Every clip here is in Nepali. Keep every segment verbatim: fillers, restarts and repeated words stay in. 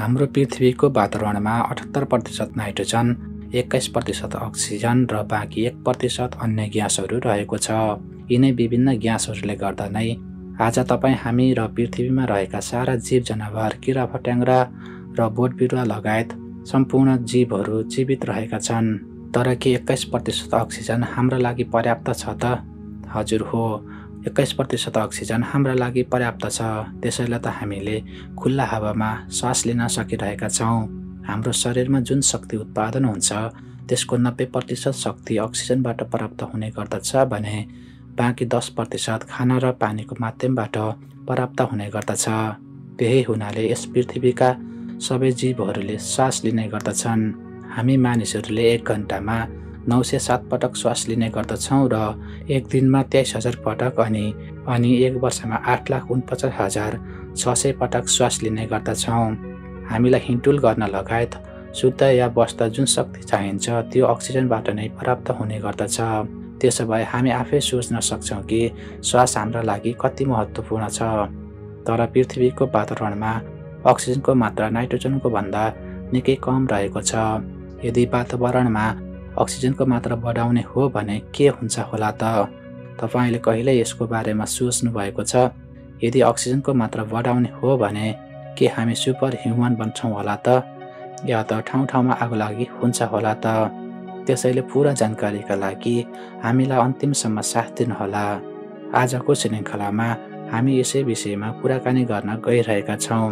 हाम्रो पृथ्वीको वातावरणमा अठहत्तर प्रतिशत नाइट्रोजन, एक्काइस प्रतिशत अक्सिजन र बाँकी एक प्रतिशत अन्य ग्यासहरू रहेको छ। यिनै विभिन्न ग्यासहरूले गर्दा नै आज तपाईँ, हामी र पृथ्वीमा रहेका सारा जीव जनावर, किरा फट्याङ्ग्रा र बोटबिरुवा लगायत सम्पूर्ण जीवहरू जीवित रहेका छन्। तर के एक्काइस प्रतिशत अक्सिजन हाम्रा लागि पर्याप्त छ त? हजुर हो, एक्काइस प्रतिशत अक्सिजन हाम्रा लागि पर्याप्त छ। त्यसैले त हामीले खुल्ला हावामा सास लिन सकिरहेका छौँ। हाम्रो शरीरमा जुन शक्ति उत्पादन हुन्छ त्यसको नब्बे प्रतिशत शक्ति अक्सिजनबाट प्राप्त हुने गर्दछ भने बाँकी दस प्रतिशत खाना र पानीको माध्यमबाट प्राप्त हुने गर्दछ। त्यही हुनाले यस पृथ्वीका सबै जीवहरूले सास लिने गर्दछन्। हामी मानिसहरूले एक घन्टामा नौ सय सात पटक श्वास लिने गर्दछौँ र एक दिनमा तेइस हजार पटक अनि अनि एक वर्षमा आठ लाख उनपचास हजार छ सय पटक श्वास लिने गर्दछौँ। हामीलाई हिँडडुल गर्न लगायत शुद्ध या बस्दा जुन शक्ति चाहिन्छ त्यो अक्सिजनबाट नै प्राप्त हुने गर्दछ। त्यसो भए हामी आफै सोच्न सक्छौँ कि श्वास हाम्रा लागि कति महत्त्वपूर्ण छ। तर पृथ्वीको वातावरणमा अक्सिजनको मात्रा नाइट्रोजनको भन्दा निकै कम रहेको छ। यदि वातावरणमा अक्सिजनको मात्रा बढाउने हो भने के हुन्छ होला त? तपाईँले कहिले यसको बारेमा सोच्नु भएको छ? यदि अक्सिजनको मात्रा बढाउने हो भने के हामी सुपर ह्युमन बन्छौँ होला त? या त ठाउँ ठाउँमा आगोलागी हुन्छ होला त? त्यसैले पुरा जानकारीका लागि हामीलाई अन्तिमसम्म साथ दिनुहोला। आजको श्रृङ्खलामा हामी यसै विषयमा कुराकानी गर्न गइरहेका छौँ।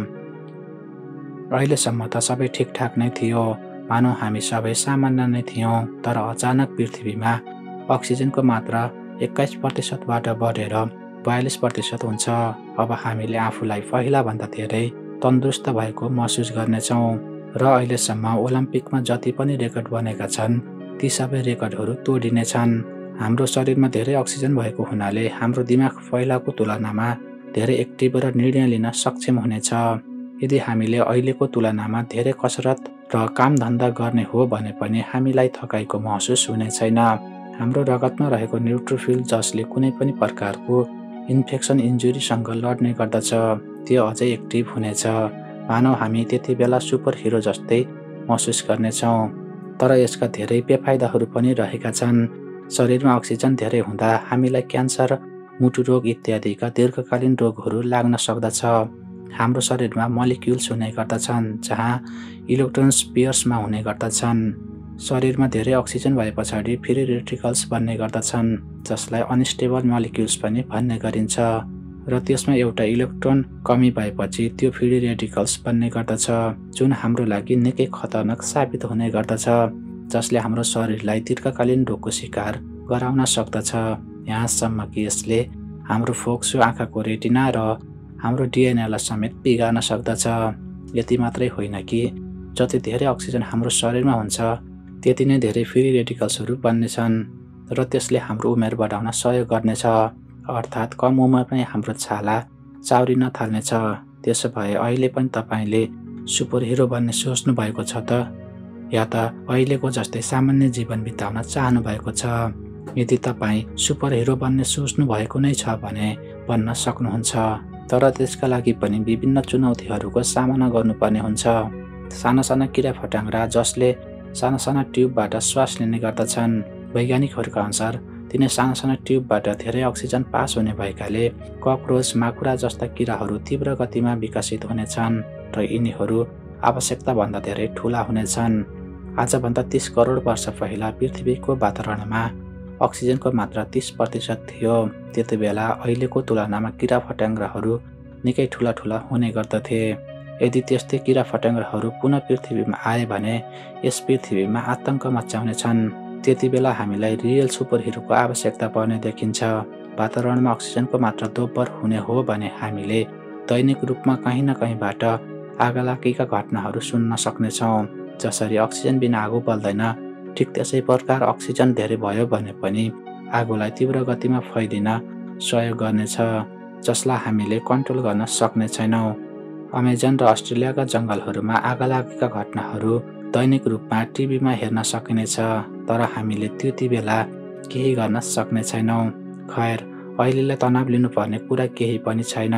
अहिलेसम्म त सबै ठिकठाक नै थियो, मानौ हामी सबै सामान्य नै थियौँ। तर अचानक पृथ्वीमा अक्सिजनको मात्रा एक्काइस प्रतिशतबाट बढेर बयालिस प्रतिशत हुन्छ। अब हामीले आफूलाई पहिलाभन्दा धेरै तन्दुरुस्त भएको महसुस गर्नेछौँ र अहिलेसम्म ओलम्पिकमा जति पनि रेकर्ड बनेका छन् ती सबै रेकर्डहरू तोडिनेछन्। हाम्रो शरीरमा धेरै अक्सिजन भएको हुनाले हाम्रो दिमाग पहिलाको तुलनामा धेरै एक्टिभ र निर्णय लिन सक्षम हुनेछ। यदि हामीले अहिलेको तुलनामा धेरै कसरत र कामधन्दा गर्ने हो भने पनि हामीलाई थकाइको महसुस हुने छैन। हाम्रो रगतमा रहेको न्युट्रोफिल जसले कुनै पनि प्रकारको इन्फेक्सन इन्जुरीसँग लड्ने गर्दछ त्यो अझै एक्टिभ हुनेछ। मानव हामी त्यति बेला सुपर हिरो जस्तै महसुस गर्नेछौँ। तर यसका धेरै बेफाइदाहरू पनि रहेका छन्। शरीरमा अक्सिजन धेरै हुँदा हामीलाई क्यान्सर, मुटु रोग इत्यादिका दीर्घकालीन रोगहरू लाग्न सक्दछ। हाम्रो शरीरमा मलिक्युल्स हुने गर्दछन् जहाँ इलेक्ट्रोन्स पेयर्समा हुने गर्दछन्। शरीरमा धेरै अक्सिजन भए पछाडि फ्री रेडिकल्स बन्ने गर्दछन् जसलाई अनस्टेबल मलिक्युल्स पनि भन्ने गरिन्छ र त्यसमा एउटा इलेक्ट्रोन कमी भएपछि त्यो फ्री रेडिकल्स बन्ने गर्दछ जुन हाम्रो लागि निकै खतरनाक साबित हुने गर्दछ, जसले हाम्रो शरीरलाई दीर्घकालीन रोगको शिकार गराउन सक्दछ। यहाँसम्म कि यसले हाम्रो फोक्सो आँखाको रेटिना र हाम्रो डिएनएलाई समेत बिगार्न सक्दछ। यति मात्रै होइन कि जति धेरै अक्सिजन हाम्रो शरीरमा हुन्छ त्यति नै धेरै फ्री रेडिकल्सहरू बन्नेछन् र त्यसले हाम्रो उमेर बढाउन सहयोग गर्नेछ। अर्थात् कम उमेरमै हाम्रो छाला चाउरिन थाल्नेछ। त्यसो भए अहिले पनि तपाईँले सुपर हिरो बन्ने सोच्नु भएको छ त? या त अहिलेको जस्तै सामान्य जीवन बिताउन चाहनु भएको छ? यदि तपाईँ सुपर हिरो बन्ने सोच्नु भएको नै छ भने बन्न सक्नुहुन्छ। तर त्यसका लागि पनि विभिन्न चुनौतीहरूको सामना गर्नुपर्ने हुन्छ। साना साना किरा फट्याङ्ग्रा जसले साना साना ट्युबबाट श्वास लिने गर्दछन्। वैज्ञानिकहरूका अनुसार तिनै साना साना ट्युबबाट धेरै अक्सिजन पास हुने भएकाले ककरोच, माकुरा जस्ता किराहरू तीव्र गतिमा विकसित हुनेछन् र यिनीहरू आवश्यकताभन्दा धेरै ठुला हुनेछन्। आजभन्दा तीस करोड वर्ष पहिला पृथ्वीको वातावरणमा अक्सिजनको मात्रा तीस प्रतिशत थियो। त्यति बेला अहिलेको तुलनामा किरा फट्याङ्ग्राहरू निकै ठुला ठुला हुने गर्दथे। यदि त्यस्तै किरा फट्याङ्ग्राहरू पुनः पृथ्वीमा आए भने यस पृथ्वीमा आतङ्क मचाउनेछन्। त्यति बेला हामीलाई रियल सुपर हिरोको आवश्यकता पर्ने देखिन्छ। वातावरणमा अक्सिजनको मात्रा दोब्बर हुने हो भने हामीले दैनिक रूपमा कहीँ न कहीँबाट आगलागीका घटनाहरू सुन्न सक्नेछौँ। जसरी अक्सिजन बिना आगो बल्दैन, ठिक त्यसै प्रकार अक्सिजन धेरै भयो भने पनि आगोलाई तीव्र गतिमा फैलिन सहयोग गर्नेछ जसलाई हामीले कन्ट्रोल गर्न सक्ने छैनौँ। अमेजन र अस्ट्रेलियाका जङ्गलहरूमा आगलागीका घटनाहरू दैनिक रूपमा टिभीमा हेर्न सकिनेछ, तर हामीले त्यति बेला केही गर्न सक्ने छैनौँ। खैर, अहिलेलाई तनाव लिनुपर्ने कुरा केही पनि छैन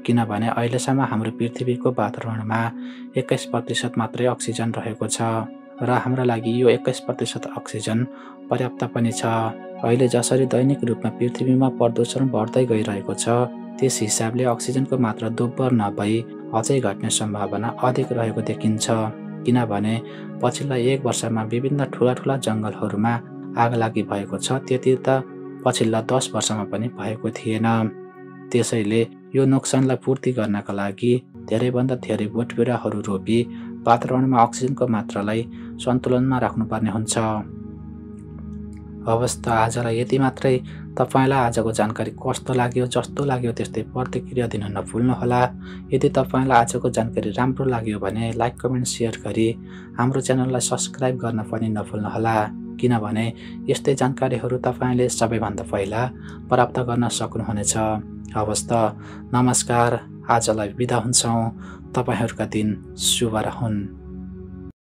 किनभने अहिलेसम्म हाम्रो पृथ्वीको वातावरणमा एक्काइस प्रतिशत मात्रै अक्सिजन रहेको छ र हाम्रो लागि यो एक्काइस प्रतिशत अक्सिजन पर्याप्त पनि छ। अहिले जसरी दैनिक रूपमा पृथ्वीमा प्रदूषण बढ्दै गइरहेको छ, त्यस हिसाबले अक्सिजनको मात्रा दोब्बर नभई अझै घट्ने सम्भावना अधिक रहेको देखिन्छ। किनभने पछिल्ला एक वर्षमा विभिन्न ठुला ठुला जङ्गलहरूमा आगलागी भएको छ, त्यति त पछिल्ला दस वर्षमा पनि भएको थिएन। त्यसैले यो नोक्सानलाई पूर्ति गर्नका लागि धेरैभन्दा धेरै बोटबिरुवाहरू रोपी वातावरणमा अक्सिजनको मात्रालाई सन्तुलनमा राख्नुपर्ने हुन्छ। हवस् त आजलाई यति मात्रै। तपाईँलाई आजको जानकारी कस्तो लाग्यो, जस्तो लाग्यो त्यस्तै प्रतिक्रिया दिन नभुल्नुहोला। यदि तपाईँलाई आजको जानकारी राम्रो लाग्यो भने लाइक कमेन्ट सेयर गरी हाम्रो च्यानललाई सब्सक्राइब गर्न पनि नभुल्नुहोला, किनभने यस्तै जानकारीहरू तपाईँले सबैभन्दा पहिला प्राप्त गर्न सक्नुहुनेछ। हवस् त, नमस्कार। आजलाई बिदा हुन्छौँ। तपाईँहरूका दिन शुभ रहून्।